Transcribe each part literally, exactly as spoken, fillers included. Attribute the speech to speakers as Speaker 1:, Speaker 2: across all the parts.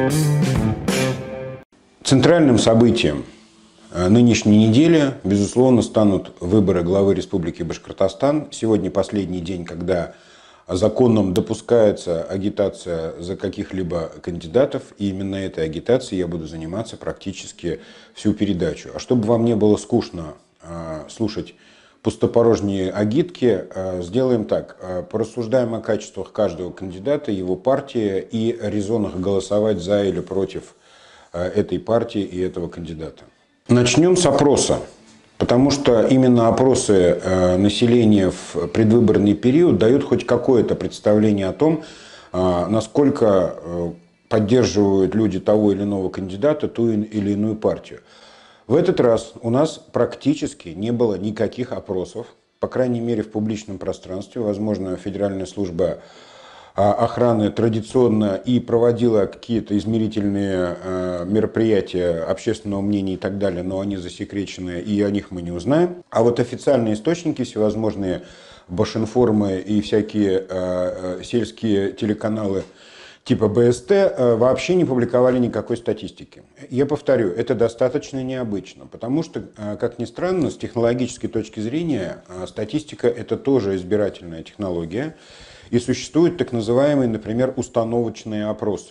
Speaker 1: Центральным событием нынешней недели, безусловно, станут выборы главы Республики Башкортостан. Сегодня последний день, когда законом допускается агитация за каких-либо кандидатов, и именно этой агитацией я буду заниматься практически всю передачу. А чтобы вам не было скучно э, слушать пустопорожние агитки, э, сделаем так. Э, порассуждаем о качествах каждого кандидата, его партии и резонах голосовать за или против э, этой партии и этого кандидата. Начнем с опроса. Потому что именно опросы э, населения в предвыборный период дают хоть какое-то представление о том, э, насколько э, поддерживают люди того или иного кандидата ту или иную партию. В этот раз у нас практически не было никаких опросов, по крайней мере в публичном пространстве. Возможно, Федеральная служба охраны традиционно и проводила какие-то измерительные э, мероприятия общественного мнения и так далее, но они засекречены, и о них мы не узнаем. А вот официальные источники, всевозможные Башинформы и всякие э, сельские телеканалы типа Бэ Эс Тэ э, вообще не публиковали никакой статистики. Я повторю, это достаточно необычно, потому что, э, как ни странно, с технологической точки зрения э, статистика – это тоже избирательная технология. И существуют так называемые, например, установочные опросы.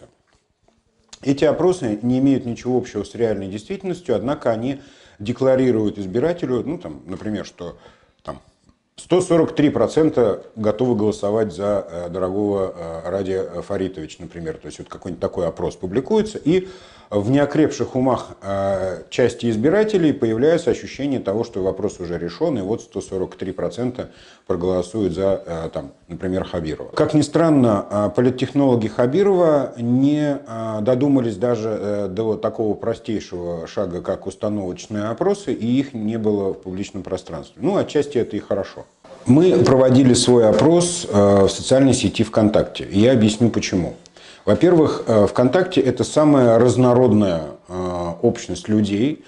Speaker 1: Эти опросы не имеют ничего общего с реальной действительностью, однако они декларируют избирателю, ну, там, например, что там, сто сорок три процента готовы голосовать за э, дорогого э, Ради Фаритовича, например. То есть вот какой-нибудь такой опрос публикуется, и в неокрепших умах э, части избирателей появляется ощущение того, что вопрос уже решен, и вот сто сорок три процента проголосуют за, э, там, например, Хабирова. Как ни странно, э, политтехнологи Хабирова не э, додумались даже э, до такого простейшего шага, как установочные опросы, и их не было в публичном пространстве. Ну, отчасти это и хорошо. Мы проводили свой опрос э, в социальной сети ВКонтакте, и я объясню почему. Во-первых, ВКонтакте – это самая разнородная общность людей,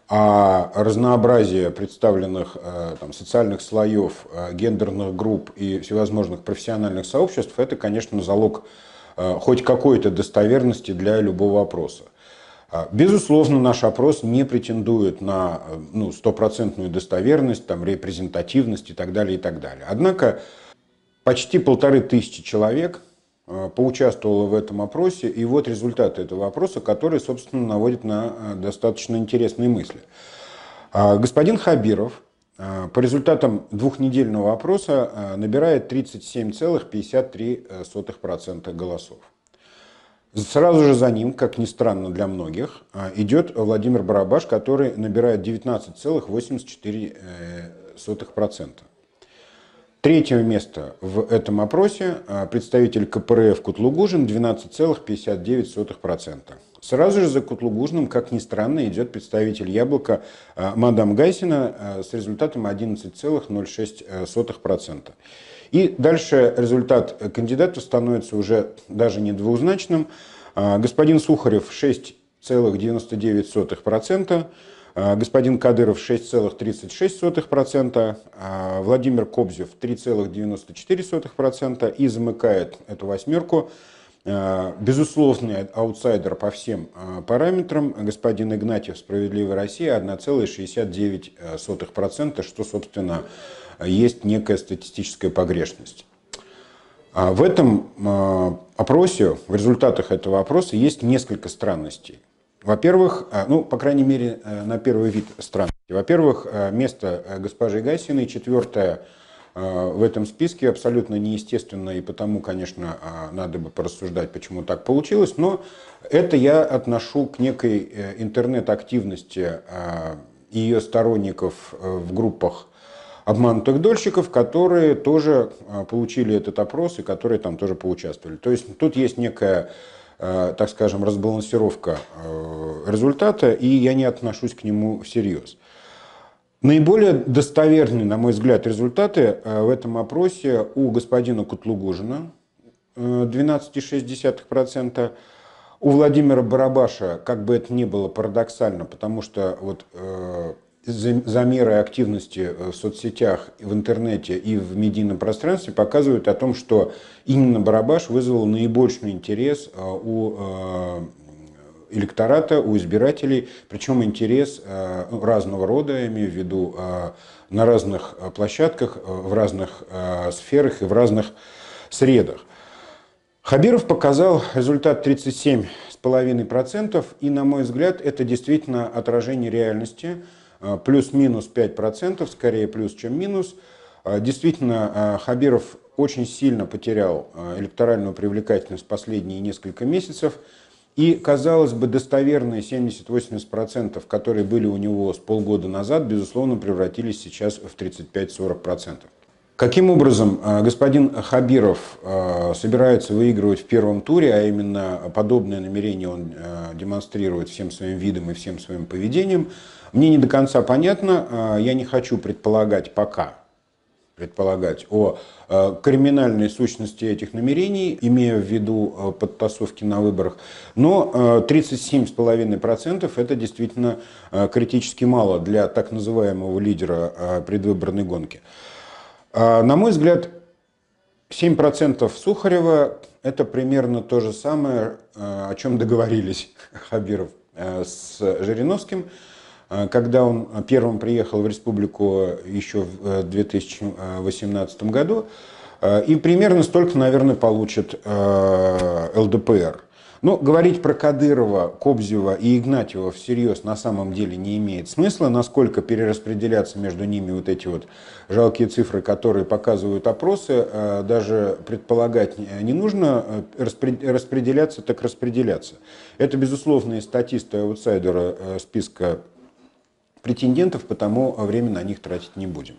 Speaker 1: а разнообразие представленных там, социальных слоев, гендерных групп и всевозможных профессиональных сообществ – это, конечно, залог хоть какой-то достоверности для любого опроса. Безусловно, наш опрос не претендует на ну, стопроцентную достоверность, там, репрезентативность и так далее, и так далее. Однако почти полторы тысячи человек поучаствовала в этом опросе, и вот результаты этого опроса, которые, собственно, наводят на достаточно интересные мысли. Господин Хабиров по результатам двухнедельного опроса набирает тридцать семь целых пятьдесят три сотых процента голосов. Сразу же за ним, как ни странно для многих, идет Владимир Барабаш, который набирает девятнадцать целых восемьдесят четыре сотых процента. Третье место в этом опросе представитель Ка Пэ Эр Эф Кутлугужин, двенадцать целых пятьдесят девять сотых процента. Сразу же за Кутлугужиным, как ни странно, идет представитель Яблока мадам Гайсина с результатом одиннадцать целых ноль шесть сотых процента. И дальше результат кандидатов становится уже даже не двузначным. Господин Сухарев шесть целых девяносто девять сотых процента. Господин Кадыров шесть целых тридцать шесть сотых процента, Владимир Кобзев три целых девяносто четыре сотых процента и замыкает эту восьмерку безусловный аутсайдер по всем параметрам господин Игнатьев «Справедливая Россия» одна целая шестьдесят девять сотых процента, что, собственно, есть некая статистическая погрешность. В этом опросе, в результатах этого опроса есть несколько странностей. Во-первых, ну, по крайней мере, на первый вид странности. Во-первых, место госпожи Гайсиной, четвертое в этом списке, абсолютно неестественно, и потому, конечно, надо бы порассуждать, почему так получилось, но это я отношу к некой интернет-активности ее сторонников в группах обманутых дольщиков, которые тоже получили этот опрос и которые там тоже поучаствовали. То есть тут есть некая, так скажем, разбалансировка результата, и я не отношусь к нему всерьез. Наиболее достоверные, на мой взгляд, результаты в этом опросе у господина Кутлугужина двенадцать целых шесть десятых процента, у Владимира Барабаша, как бы это ни было парадоксально, потому что вот замеры активности в соцсетях, в интернете и в медийном пространстве показывают о том, что именно Барабаш вызвал наибольший интерес у электората, у избирателей, причем интерес разного рода, я имею в виду, на разных площадках, в разных сферах и в разных средах. Хабиров показал результат тридцать семь целых пять десятых процента, и, на мой взгляд, это действительно отражение реальности, плюс-минус пять процентов, скорее плюс, чем минус. Действительно, Хабиров очень сильно потерял электоральную привлекательность в последние несколько месяцев, и, казалось бы, достоверные семьдесят-восемьдесят процентов, которые были у него с полгода назад, безусловно, превратились сейчас в тридцать пять-сорок процентов. Каким образом господин Хабиров собирается выигрывать в первом туре, а именно подобное намерение он демонстрирует всем своим видом и всем своим поведением, мне не до конца понятно. Я не хочу предполагать пока, предполагать о криминальной сущности этих намерений, имея в виду подтасовки на выборах, но тридцать семь целых пять десятых процента это действительно критически мало для так называемого лидера предвыборной гонки. На мой взгляд, семь процентов Сухарева – это примерно то же самое, о чем договорились Хабиров с Жириновским, когда он первым приехал в республику еще в две тысячи восемнадцатом году, и примерно столько, наверное, получит эл дэ пэ эр. Но говорить про Кадырова, Кобзева и Игнатьева всерьез на самом деле не имеет смысла. Насколько перераспределяться между ними вот эти вот жалкие цифры, которые показывают опросы, даже предполагать не нужно. Распределяться так распределяться. Это, безусловно, статисты аутсайдера списка претендентов, потому время на них тратить не будем.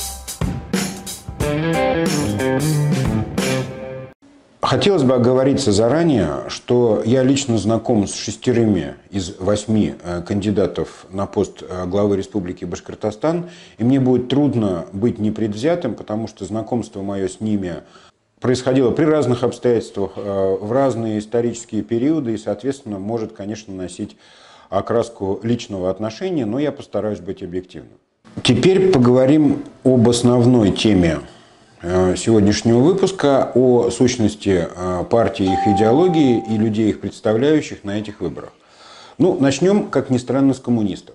Speaker 1: Хотелось бы оговориться заранее, что я лично знаком с шестерыми из восьми кандидатов на пост главы Республики Башкортостан, и мне будет трудно быть непредвзятым, потому что знакомство мое с ними происходило при разных обстоятельствах, в разные исторические периоды, и, соответственно, может, конечно, носить окраску личного отношения, но я постараюсь быть объективным. Теперь поговорим об основной теме сегодняшнего выпуска, о сущности партии, их идеологии и людей, их представляющих на этих выборах. Ну, начнем, как ни странно, с коммунистов.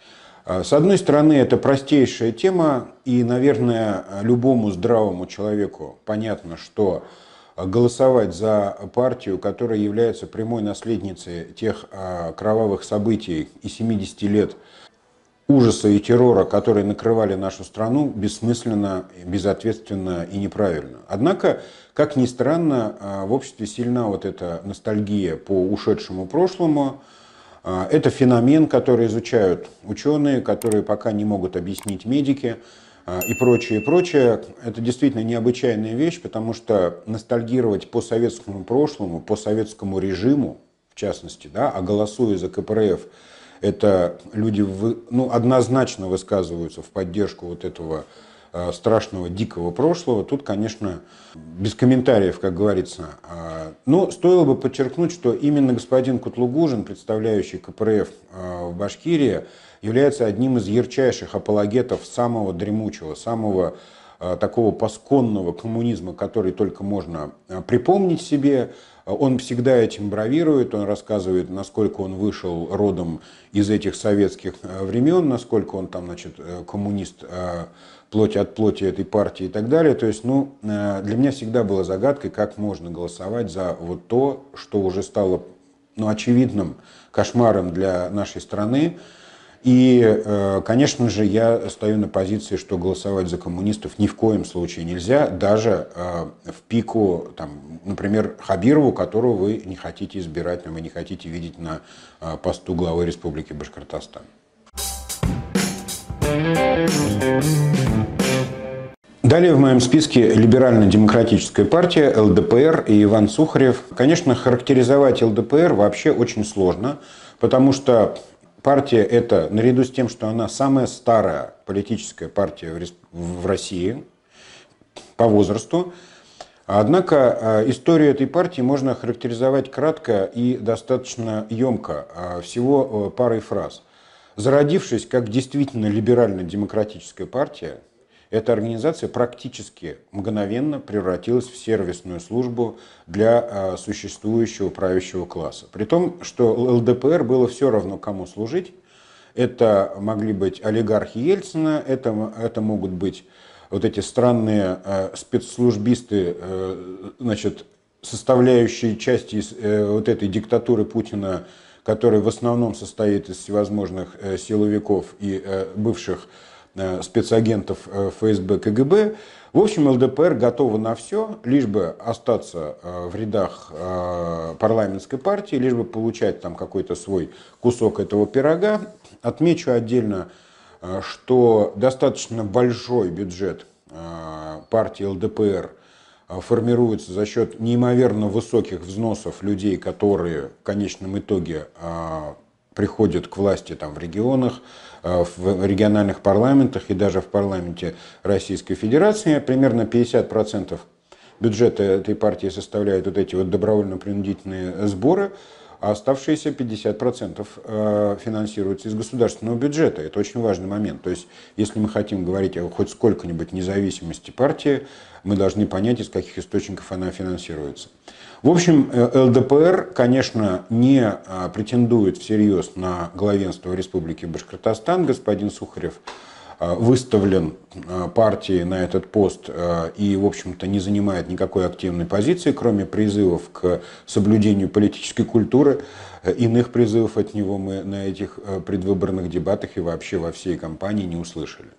Speaker 1: С одной стороны, это простейшая тема, и, наверное, любому здравому человеку понятно, что голосовать за партию, которая является прямой наследницей тех кровавых событий и семидесяти лет ужаса и террора, которые накрывали нашу страну, бессмысленно, безответственно и неправильно. Однако, как ни странно, в обществе сильна вот эта ностальгия по ушедшему прошлому. Это феномен, который изучают ученые, которые пока не могут объяснить медики и прочее, и прочее. Это действительно необычайная вещь, потому что ностальгировать по советскому прошлому, по советскому режиму, в частности, да, а голосуя за ка пэ эр эф, это люди, ну, однозначно высказываются в поддержку вот этого э, страшного, дикого прошлого. Тут, конечно, без комментариев, как говорится. Но стоило бы подчеркнуть, что именно господин Кутлугужин, представляющий ка пэ эр эф э, в Башкирии, является одним из ярчайших апологетов самого дремучего, самого э, такого пасконного коммунизма, который только можно э, припомнить себе. Он всегда этим бравирует, он рассказывает, насколько он вышел родом из этих советских времен, насколько он там, значит, коммунист плоть от плоти этой партии и так далее. То есть, ну, для меня всегда была загадкой, как можно голосовать за вот то, что уже стало, ну, очевидным кошмаром для нашей страны. И, конечно же, я стою на позиции, что голосовать за коммунистов ни в коем случае нельзя, даже в пику, там, например, Хабирову, которого вы не хотите избирать, вы не хотите видеть на посту главы Республики Башкортостан. Далее в моем списке либерально-демократическая партия, эл дэ пэ эр и Иван Сухарев. Конечно, характеризовать эл дэ пэ эр вообще очень сложно, потому что партия эта, наряду с тем, что она самая старая политическая партия в России по возрасту, однако историю этой партии можно характеризовать кратко и достаточно емко, всего парой фраз. Зародившись как действительно либерально-демократическая партия, эта организация практически мгновенно превратилась в сервисную службу для существующего правящего класса. При том, что эл дэ пэ эр было все равно, кому служить. Это могли быть олигархи Ельцина, это, это могут быть вот эти странные э, спецслужбисты, э, значит, составляющие части э, вот этой диктатуры Путина, которая в основном состоит из всевозможных э, силовиков и э, бывших э, спецагентов э, эф эс бэ, ка гэ бэ. В общем, эл дэ пэ эр готова на все, лишь бы остаться э, в рядах э, парламентской партии, лишь бы получать там какой-то свой кусок этого пирога. Отмечу отдельно, что достаточно большой бюджет партии эл дэ пэ эр формируется за счет неимоверно высоких взносов людей, которые в конечном итоге приходят к власти там, в регионах, в региональных парламентах и даже в парламенте Российской Федерации. Примерно пятьдесят процентов бюджета этой партии составляют вот эти вот добровольно-принудительные сборы, а оставшиеся пятьдесят процентов финансируются из государственного бюджета. Это очень важный момент. То есть, если мы хотим говорить о хоть сколько-нибудь независимости партии, мы должны понять, из каких источников она финансируется. В общем, эл дэ пэ эр, конечно, не претендует всерьез на главенство Республики Башкортостан. Господин Сухарев выставлен партией на этот пост и, в общем-то, не занимает никакой активной позиции, кроме призывов к соблюдению политической культуры. Иных призывов от него мы на этих предвыборных дебатах и вообще во всей кампании не услышали.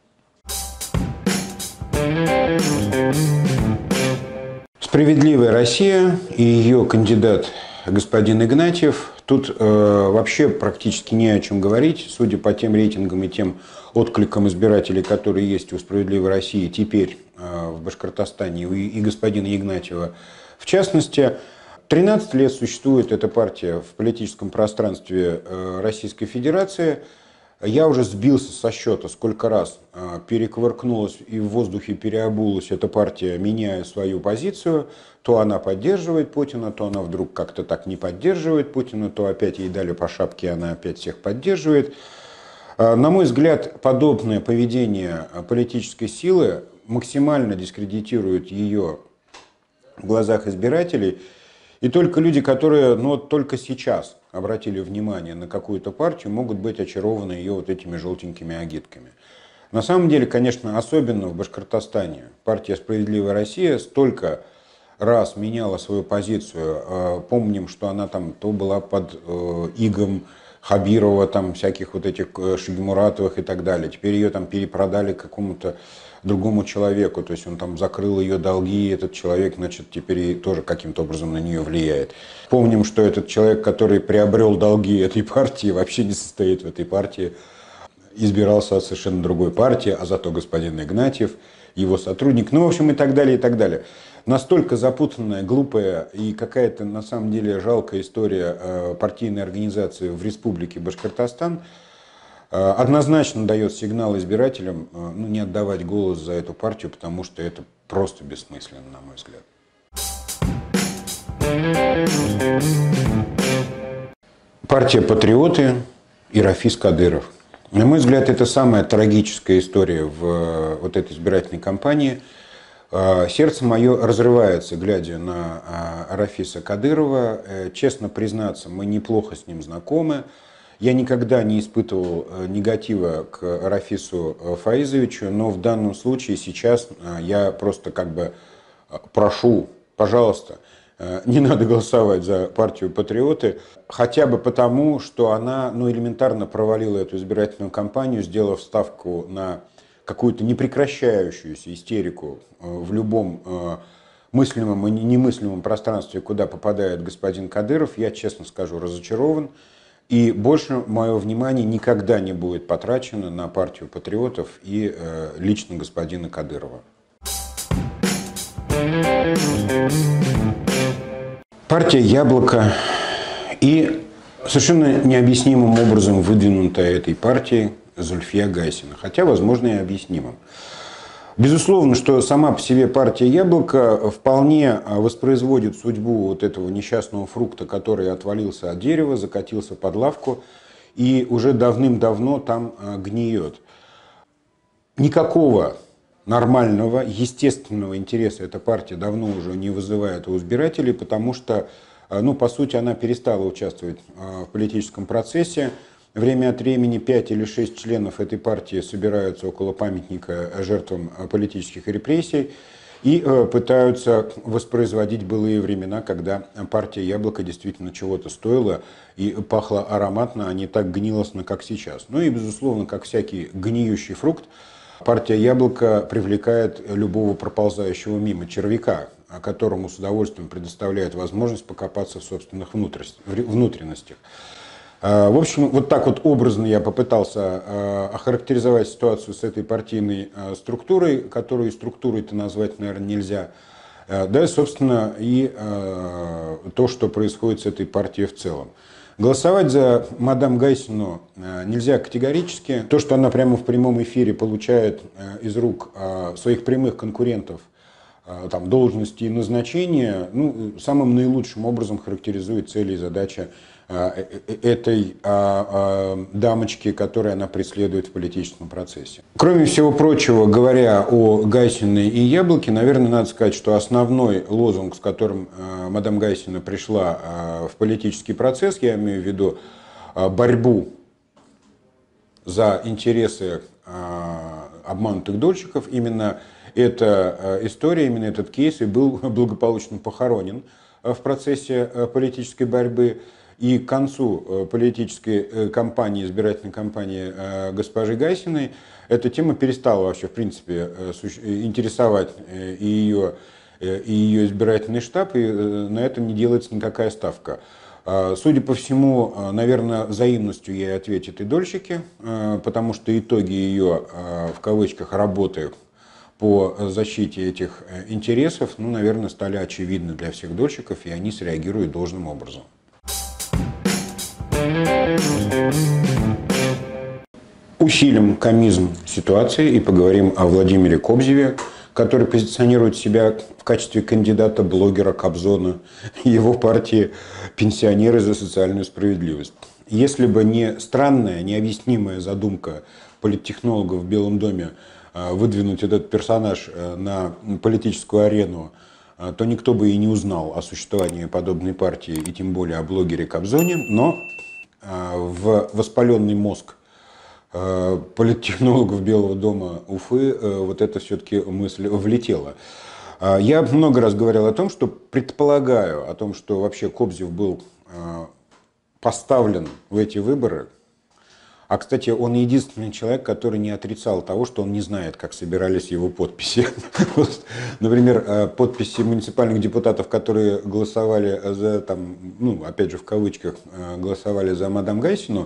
Speaker 1: «Справедливая Россия» и ее кандидат господин Игнатьев. Тут э, вообще практически не о чем говорить, судя по тем рейтингам и тем откликам избирателей, которые есть у «Справедливой России» теперь э, в Башкортостане и, и господина Игнатьева. В частности, тринадцать лет существует эта партия в политическом пространстве э, Российской Федерации. Я уже сбился со счета, сколько раз э, перекувыркнулась и в воздухе переобулась эта партия, меняя свою позицию. То она поддерживает Путина, то она вдруг как-то так не поддерживает Путина, то опять ей дали по шапке, и она опять всех поддерживает. На мой взгляд, подобное поведение политической силы максимально дискредитирует ее в глазах избирателей. И только люди, которые ну, только сейчас обратили внимание на какую-то партию, могут быть очарованы ее вот этими желтенькими агитками. На самом деле, конечно, особенно в Башкортостане партия «Справедливая Россия» столько раз меняла свою позицию. Помним, что она там то была под игом Хабирова, там всяких вот этих Шагимуратовых и так далее. Теперь ее там перепродали какому-то другому человеку, то есть он там закрыл ее долги, и этот человек, значит, теперь тоже каким-то образом на нее влияет. Помним, что этот человек, который приобрел долги этой партии, вообще не состоит в этой партии, избирался от совершенно другой партии, а зато господин Игнатьев, его сотрудник, ну, в общем, и так далее, и так далее. Настолько запутанная, глупая и какая-то, на самом деле, жалкая история партийной организации в Республике Башкортостан однозначно дает сигнал избирателям ну, не отдавать голос за эту партию, потому что это просто бессмысленно, на мой взгляд. Партия «Патриоты» и Рафис Кадыров. На мой взгляд, это самая трагическая история в вот этой избирательной кампании. Сердце мое разрывается, глядя на Рафиса Кадырова. Честно признаться, мы неплохо с ним знакомы. Я никогда не испытывал негатива к Рафису Фаизовичу, но в данном случае сейчас я просто как бы прошу, пожалуйста, не надо голосовать за партию «Патриоты», хотя бы потому, что она ну, элементарно провалила эту избирательную кампанию, сделав ставку на какую-то непрекращающуюся истерику в любом мыслимом и немыслимом пространстве, куда попадает господин Кадыров. Я, честно скажу, разочарован. И больше мое внимание никогда не будет потрачено на партию «Патриотов» и э, лично господина Кадырова. Партия «Яблоко» и совершенно необъяснимым образом выдвинутая этой партией Зульфия Гайсина, хотя, возможно, и объяснимым. Безусловно, что сама по себе партия «Яблоко» вполне воспроизводит судьбу вот этого несчастного фрукта, который отвалился от дерева, закатился под лавку и уже давным-давно там гниет. Никакого нормального, естественного интереса эта партия давно уже не вызывает у избирателей, потому что, ну, по сути, она перестала участвовать в политическом процессе. Время от времени пять или шесть членов этой партии собираются около памятника жертвам политических репрессий и пытаются воспроизводить былые времена, когда партия «Яблоко» действительно чего-то стоила и пахла ароматно, а не так гнилостно, как сейчас. Ну и, безусловно, как всякий гниющий фрукт, партия «Яблоко» привлекает любого проползающего мимо червяка, которому с удовольствием предоставляет возможность покопаться в собственных внутренностях. В общем, вот так вот образно я попытался охарактеризовать ситуацию с этой партийной структурой, которую структурой-то назвать, наверное, нельзя. Да, собственно, и то, что происходит с этой партией в целом. Голосовать за мадам Гайсину нельзя категорически. То, что она прямо в прямом эфире получает из рук своих прямых конкурентов там, должности и назначения, ну, самым наилучшим образом характеризует цели и задачи этой дамочки, которую она преследует в политическом процессе. Кроме всего прочего, говоря о Гайсиной и Яблоке, наверное, надо сказать, что основной лозунг, с которым мадам Гайсина пришла в политический процесс, я имею в виду борьбу за интересы обманутых дольщиков, именно эта история, именно этот кейс и был благополучно похоронен в процессе политической борьбы. И к концу политической кампании, избирательной кампании госпожи Гайсиной, эта тема перестала вообще, в принципе, интересовать и ее, и ее избирательный штаб, и на это не делается никакая ставка. Судя по всему, наверное, взаимностью ей ответят и дольщики, потому что итоги ее, в кавычках, работы по защите этих интересов, ну, наверное, стали очевидны для всех дольщиков, и они среагируют должным образом. Усилим комизм ситуации и поговорим о Владимире Кобзеве, который позиционирует себя в качестве кандидата блогера Кобзона и его партии «Пенсионеры за социальную справедливость». Если бы не странная, необъяснимая задумка политтехнологов в Белом доме выдвинуть этот персонаж на политическую арену, то никто бы и не узнал о существовании подобной партии, и тем более о блогере Кобзоне, но в воспаленный мозг политтехнологов Белого дома Уфы вот эта все-таки мысль влетела. Я много раз говорил о том, что предполагаю о том, что вообще Кобзев был поставлен в эти выборы. А, кстати, он единственный человек, который не отрицал того, что он не знает, как собирались его подписи. Например, подписи муниципальных депутатов, которые голосовали за, там, ну, опять же, в кавычках, голосовали за мадам Гайсину,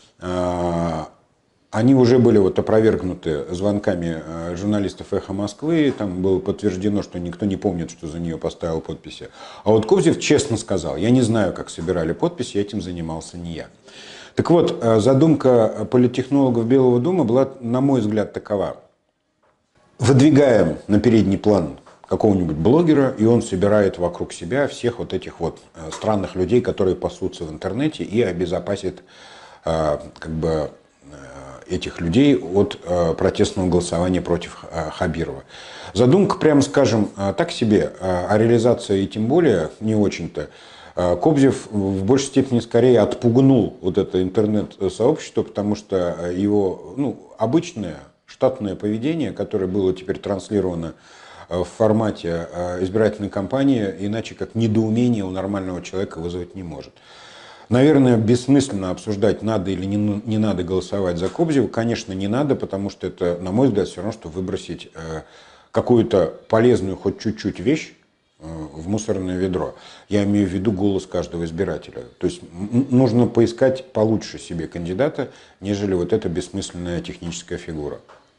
Speaker 1: они уже были вот опровергнуты звонками журналистов «Эхо Москвы», там было подтверждено, что никто не помнит, что за нее поставил подписи. А вот Кобзев честно сказал: я не знаю, как собирали подписи, этим занимался не я. Так вот, задумка политтехнологов Белого дома была, на мой взгляд, такова. Выдвигаем на передний план какого-нибудь блогера, и он собирает вокруг себя всех вот этих вот странных людей, которые пасутся в интернете, и обезопасит как бы этих людей от протестного голосования против Хабирова. Задумка, прямо скажем, так себе, а реализация и тем более не очень-то. Кобзев в большей степени скорее отпугнул вот это интернет-сообщество, потому что его, ну, обычное штатное поведение, которое было теперь транслировано в формате избирательной кампании, иначе как недоумение у нормального человека вызвать не может. Наверное, бессмысленно обсуждать, надо или не, не надо голосовать за Кобзева. Конечно, не надо, потому что это, на мой взгляд, все равно, что выбросить какую-то полезную хоть чуть-чуть вещь в мусорное ведро. Я имею в виду голос каждого избирателя. То есть нужно поискать получше себе кандидата, нежели вот эта бессмысленная техническая фигура.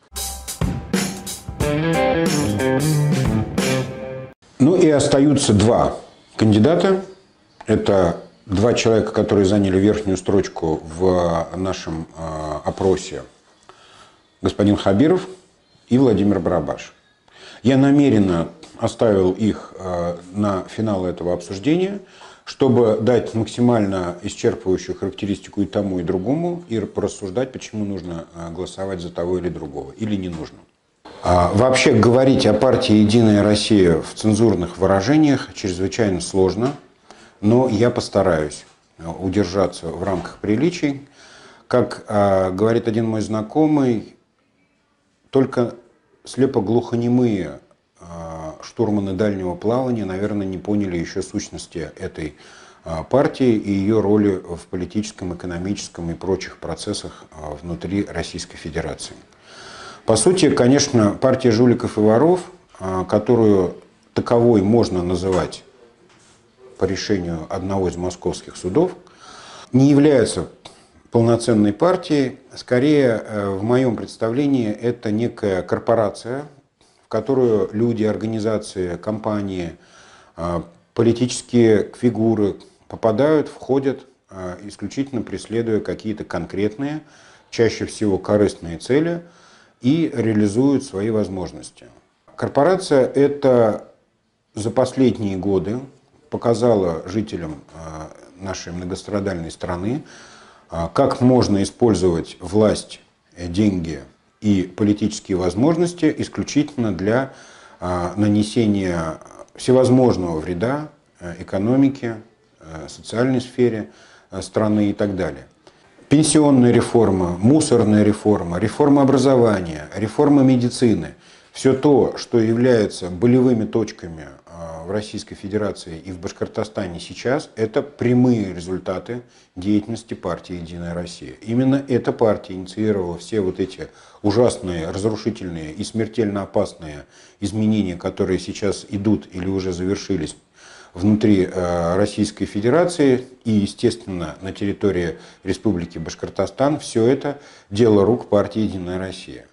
Speaker 1: Ну и остаются два кандидата. Это два человека, которые заняли верхнюю строчку в нашем опросе. Господин Хабиров и Владимир Барабаш. Я намеренно оставил их на финал этого обсуждения, чтобы дать максимально исчерпывающую характеристику и тому, и другому, и порассуждать, почему нужно голосовать за того или другого, или не нужно. Вообще говорить о партии «Единая Россия» в цензурных выражениях чрезвычайно сложно, но я постараюсь удержаться в рамках приличий. Как говорит один мой знакомый, только слепо-глухонемые штурманы дальнего плавания, наверное, не поняли еще сущности этой партии и ее роли в политическом, экономическом и прочих процессах внутри Российской Федерации. По сути, конечно, партия жуликов и воров, которую таковой можно называть по решению одного из московских судов, не является полноценной партией. Скорее, в моем представлении, это некая корпорация, в которую люди, организации, компании, политические фигуры попадают, входят, исключительно преследуя какие-то конкретные, чаще всего корыстные цели, и реализуют свои возможности. Корпорация эта за последние годы показала жителям нашей многострадальной страны, как можно использовать власть, деньги и политические возможности исключительно для нанесения всевозможного вреда экономике, социальной сфере страны и так далее. Пенсионная реформа, мусорная реформа, реформа образования, реформа медицины – все то, что является болевыми точками в Российской Федерации и в Башкортостане сейчас, это прямые результаты деятельности партии «Единая Россия». Именно эта партия инициировала все вот эти ужасные, разрушительные и смертельно опасные изменения, которые сейчас идут или уже завершились внутри Российской Федерации и, естественно, на территории Республики Башкортостан. Все это дело рук партии «Единая Россия».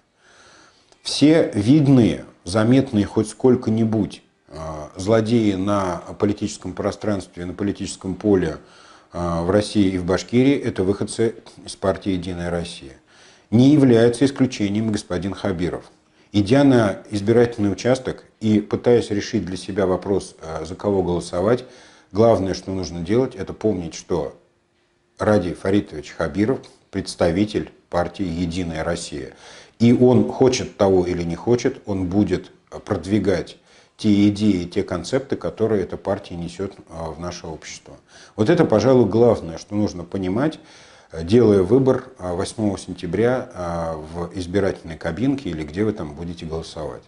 Speaker 1: Все видные, заметные хоть сколько-нибудь злодеи на политическом пространстве, на политическом поле в России и в Башкирии – это выходцы из партии «Единая Россия». Не является исключением господин Хабиров. Идя на избирательный участок и пытаясь решить для себя вопрос, за кого голосовать, главное, что нужно делать, это помнить, что Радий Фаритович Хабиров – представитель партии «Единая Россия». И он, хочет того или не хочет, он будет продвигать те идеи, те концепты, которые эта партия несет в наше общество. Вот это, пожалуй, главное, что нужно понимать, делая выбор восьмого сентября в избирательной кабинке или где вы там будете голосовать.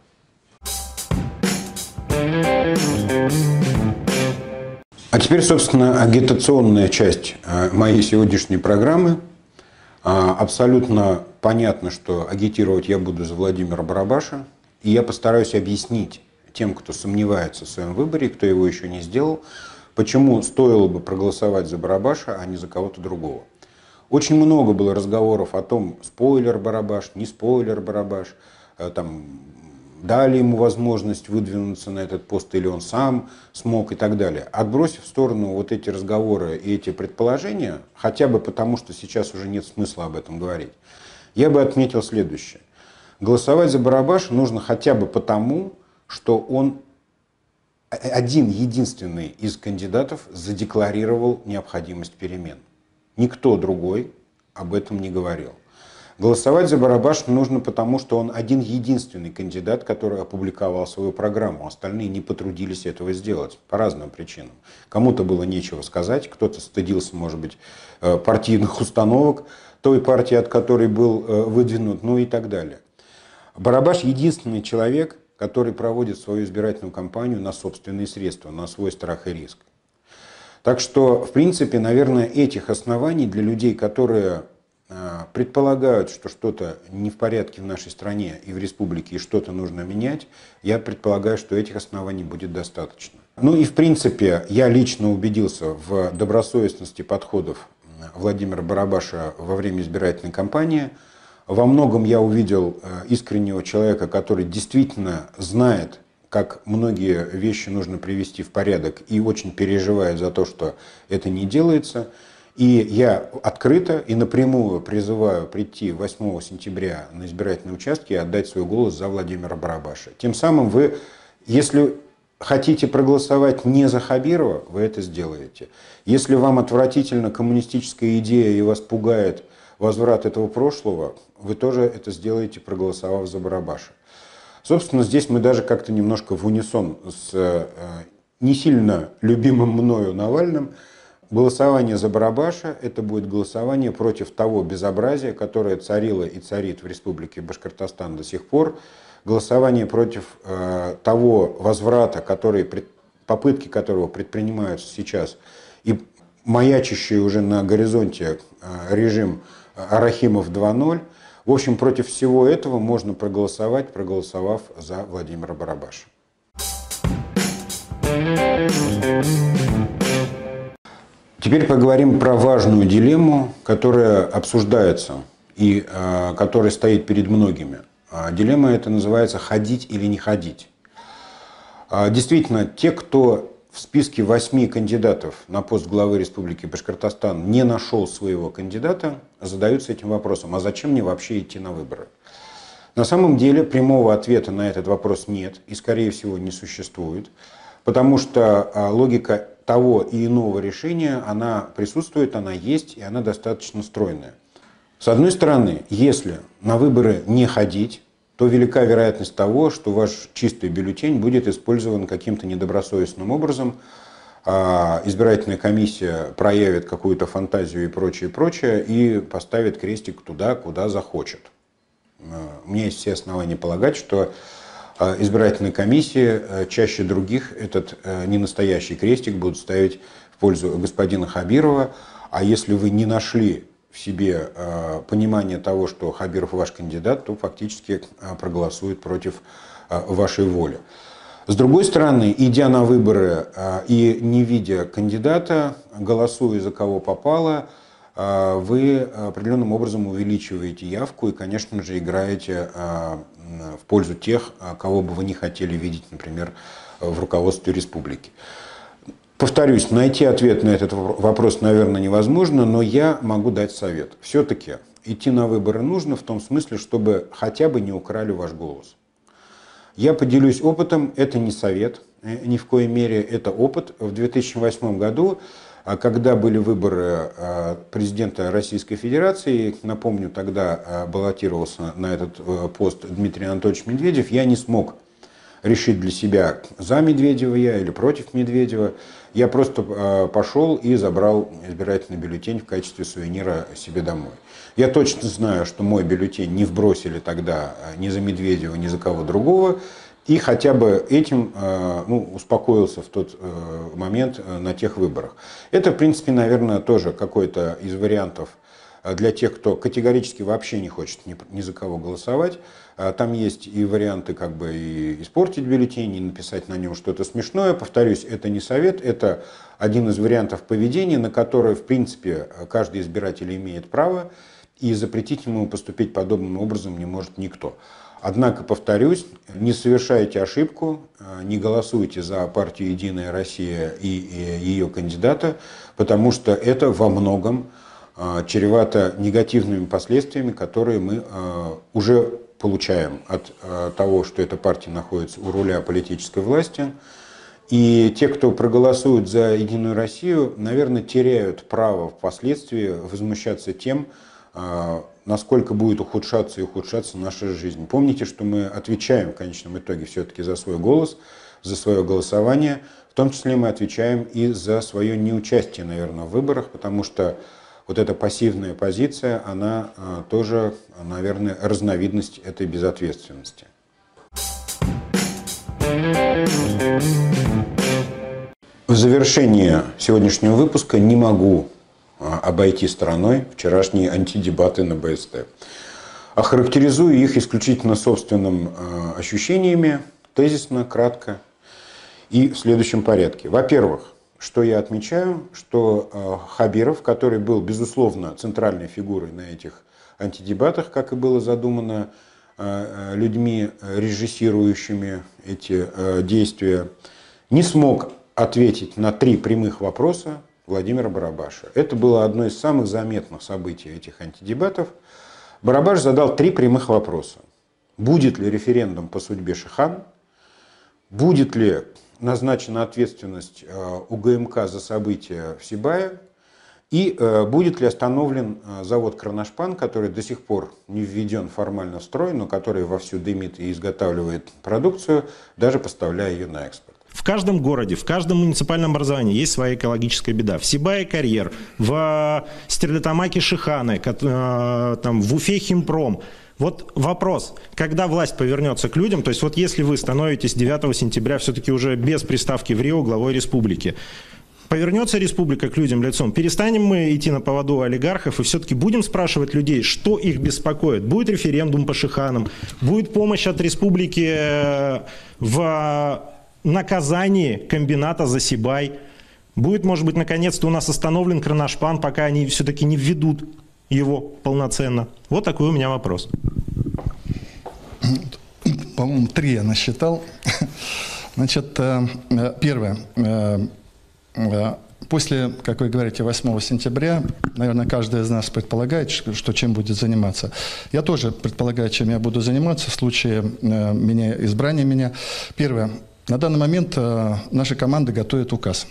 Speaker 1: А теперь, собственно, агитационная часть моей сегодняшней программы. Абсолютно понятно, что агитировать я буду за Владимира Барабаша, и я постараюсь объяснить тем, кто сомневается в своем выборе, кто его еще не сделал, почему стоило бы проголосовать за Барабаша, а не за кого-то другого. Очень много было разговоров о том, спойлер Барабаш, не спойлер Барабаш, там, дали ему возможность выдвинуться на этот пост или он сам смог и так далее. Отбросив в сторону вот эти разговоры и эти предположения, хотя бы потому, что сейчас уже нет смысла об этом говорить, я бы отметил следующее. Голосовать за Барабаша нужно хотя бы потому, что он один единственный из кандидатов задекларировал необходимость перемен. Никто другой об этом не говорил. Голосовать за Барабаша нужно потому, что он один единственный кандидат, который опубликовал свою программу. Остальные не потрудились этого сделать по разным причинам. Кому-то было нечего сказать, кто-то стыдился, может быть, партийных установок той партии, от которой был выдвинут, ну и так далее. Барабаш единственный человек, который проводит свою избирательную кампанию на собственные средства, на свой страх и риск. Так что, в принципе, наверное, этих оснований для людей, которые предполагают, что что-то не в порядке в нашей стране и в республике, и что-то нужно менять, я предполагаю, что этих оснований будет достаточно. Ну и, в принципе, я лично убедился в добросовестности подходов Владимира Барабаша во время избирательной кампании. Во многом я увидел искреннего человека, который действительно знает, как многие вещи нужно привести в порядок и очень переживает за то, что это не делается. И я открыто и напрямую призываю прийти восьмого сентября на избирательные участки и отдать свой голос за Владимира Барабаша. Тем самым вы, если хотите проголосовать не за Хабирова, вы это сделаете. Если вам отвратительна коммунистическая идея и вас пугает возврат этого прошлого, вы тоже это сделаете, проголосовав за Барабаша. Собственно, здесь мы даже как-то немножко в унисон с не сильно любимым мною Навальным. Голосование за Барабаша – это будет голосование против того безобразия, которое царило и царит в Республике Башкортостан до сих пор. Голосование против э, того возврата, который, попытки которого предпринимаются сейчас, и маячащий уже на горизонте э, режим Арахимов два ноль. В общем, против всего этого можно проголосовать, проголосовав за Владимира Барабаша. Теперь поговорим про важную дилемму, которая обсуждается и э, которая стоит перед многими. А дилемма эта называется «ходить или не ходить». А действительно, те, кто в списке восьми кандидатов на пост главы Республики Башкортостан не нашел своего кандидата, задаются этим вопросом: а зачем мне вообще идти на выборы? На самом деле прямого ответа на этот вопрос нет и, скорее всего, не существует, потому что логика того и иного решения, она присутствует, она есть, и она достаточно стройная. С одной стороны, если на выборы не ходить, то велика вероятность того, что ваш чистый бюллетень будет использован каким-то недобросовестным образом, избирательная комиссия проявит какую-то фантазию и прочее, прочее, и поставит крестик туда, куда захочет. У меня есть все основания полагать, что избирательные комиссии чаще других этот ненастоящий крестик будут ставить в пользу господина Хабирова. А если вы не нашли в себе понимание того, что Хабиров ваш кандидат, то фактически проголосуют против вашей воли. С другой стороны, идя на выборы и не видя кандидата, голосуя за кого попало, вы определенным образом увеличиваете явку и, конечно же, играете в пользу тех, кого бы вы не хотели видеть, например, в руководстве республики. Повторюсь, найти ответ на этот вопрос, наверное, невозможно, но я могу дать совет. Все-таки идти на выборы нужно в том смысле, чтобы хотя бы не украли ваш голос. Я поделюсь опытом, это не совет, ни в коей мере это опыт. В две тысячи восьмом году, когда были выборы президента Российской Федерации, напомню, тогда баллотировался на этот пост Дмитрий Анатольевич Медведев, я не смог решить для себя, за Медведева я или против Медведева. Я просто пошел и забрал избирательный бюллетень в качестве сувенира себе домой. Я точно знаю, что мой бюллетень не вбросили тогда ни за Медведева, ни за кого другого. И хотя бы этим ну, успокоился в тот момент на тех выборах. Это, в принципе, наверное, тоже какой-то из вариантов для тех, кто категорически вообще не хочет ни, ни за кого голосовать. Там есть и варианты как бы и испортить бюллетень, и написать на нем что-то смешное. Повторюсь, это не совет, это один из вариантов поведения, на который, в принципе, каждый избиратель имеет право, и запретить ему поступить подобным образом не может никто. Однако, повторюсь, не совершайте ошибку, не голосуйте за партию «Единая Россия» и ее кандидата, потому что это во многом чревато негативными последствиями, которые мы уже получаем от того, что эта партия находится у руля политической власти. И те, кто проголосуют за «Единую Россию», наверное, теряют право впоследствии возмущаться тем, насколько будет ухудшаться и ухудшаться наша жизнь. Помните, что мы отвечаем в конечном итоге все-таки за свой голос, за свое голосование. В том числе мы отвечаем и за свое неучастие, наверное, в выборах, потому что вот эта пассивная позиция, она тоже, наверное, разновидность этой безответственности. В завершение сегодняшнего выпуска не могу обойти стороной вчерашние антидебаты на бэ эс тэ. Охарактеризую их исключительно собственными ощущениями, тезисно, кратко и в следующем порядке. Во-первых, что я отмечаю, что Хабиров, который был, безусловно, центральной фигурой на этих антидебатах, как и было задумано людьми, режиссирующими эти действия, не смог ответить на три прямых вопроса Владимира Барабаша. Это было одно из самых заметных событий этих антидебатов. Барабаш задал три прямых вопроса. Будет ли референдум по судьбе Шихан? Будет ли назначена ответственность у гэ эм ка за события в Сибае? И э, будет ли остановлен э, завод «Кроношпан», который до сих пор не введен формально в строй, но который вовсю дымит и изготавливает продукцию, даже поставляя ее на экспорт.
Speaker 2: В каждом городе, в каждом муниципальном образовании есть своя экологическая беда. В Сибае карьер, в Стерлитамаке Шиханы, там, в Уфе Химпром. Вот вопрос, когда власть повернется к людям, то есть вот если вы становитесь девятого сентября все-таки уже без приставки в Рио главой республики, повернется республика к людям лицом, перестанем мы идти на поводу олигархов и все-таки будем спрашивать людей, что их беспокоит. Будет референдум по Шиханам, будет помощь от республики в наказании комбината «Засибай». Будет, может быть, наконец-то у нас остановлен «Кроношпан», пока они все-таки не введут его полноценно. Вот такой у меня вопрос.
Speaker 3: По-моему, три я насчитал. Значит, первое. После, как вы говорите, восьмого сентября, наверное, каждый из нас предполагает, что чем будет заниматься. Я тоже предполагаю, чем я буду заниматься в случае меня, избрания меня. Первое. На данный момент наша команда готовит указ,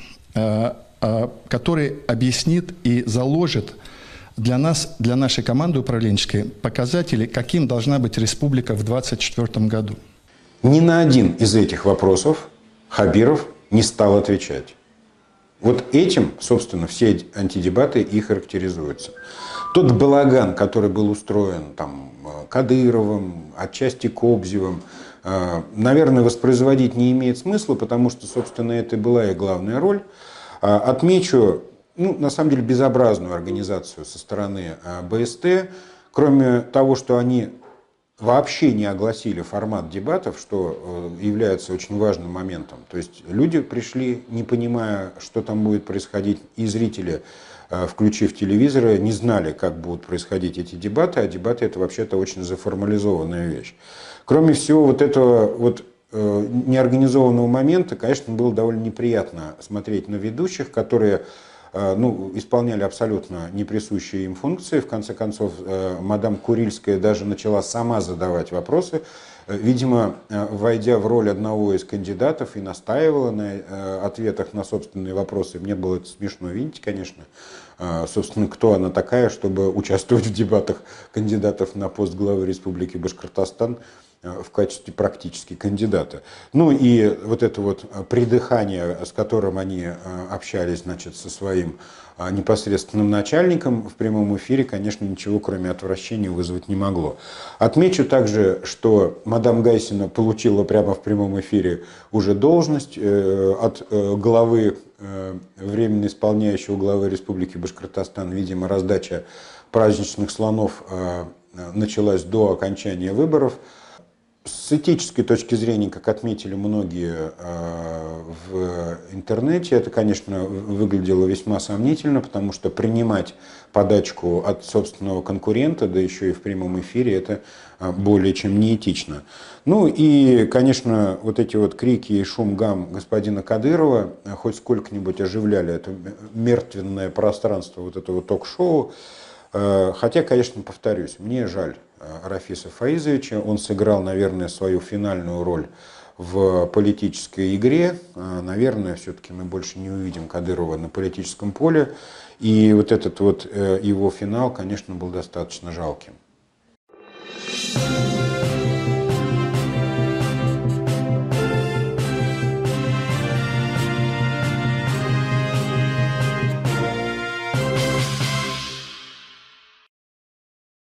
Speaker 3: который объяснит и заложит для нас, для нашей команды управленческой, показатели, каким должна быть республика в две тысячи двадцать четвёртом году.
Speaker 1: Ни на один из этих вопросов Хабиров не стал отвечать. Вот этим, собственно, все антидебаты и характеризуются. Тот балаган, который был устроен там, Кадыровым, отчасти Кобзевым, наверное, воспроизводить не имеет смысла, потому что, собственно, это была и главная роль. Отмечу, ну, на самом деле, безобразную организацию со стороны БСТ. Кроме того, что они вообще не огласили формат дебатов, что является очень важным моментом. То есть люди пришли, не понимая, что там будет происходить, и зрители, включив телевизоры, не знали, как будут происходить эти дебаты, а дебаты — это вообще-то очень заформализованная вещь. Кроме всего вот этого вот э, неорганизованного момента, конечно, было довольно неприятно смотреть на ведущих, которые э, ну, исполняли абсолютно неприсущие им функции. В конце концов, э, мадам Курильская даже начала сама задавать вопросы, э, видимо, э, войдя в роль одного из кандидатов и настаивала на э, ответах на собственные вопросы. Мне было это смешно видеть, конечно. Э, собственно, кто она такая, чтобы участвовать в дебатах кандидатов на пост главы Республики Башкортостан в качестве практически кандидата. Ну и вот это вот придыхание, с которым они общались, значит, со своим непосредственным начальником в прямом эфире, конечно, ничего кроме отвращения вызвать не могло. Отмечу также, что мадам Гайсина получила прямо в прямом эфире уже должность от главы, временно исполняющего главы Республики Башкортостан. Видимо, раздача праздничных слонов началась до окончания выборов. С этической точки зрения, как отметили многие в интернете, это, конечно, выглядело весьма сомнительно, потому что принимать подачку от собственного конкурента, да еще и в прямом эфире, это более чем неэтично. Ну и, конечно, вот эти вот крики и шум гам господина Кадырова хоть сколько-нибудь оживляли это мертвенное пространство вот этого ток-шоу. Хотя, конечно, повторюсь, мне жаль Рафиса Фаизовича. Он сыграл, наверное, свою финальную роль в политической игре. Наверное, все-таки мы больше не увидим Кадырова на политическом поле. И вот этот вот его финал, конечно, был достаточно жалким.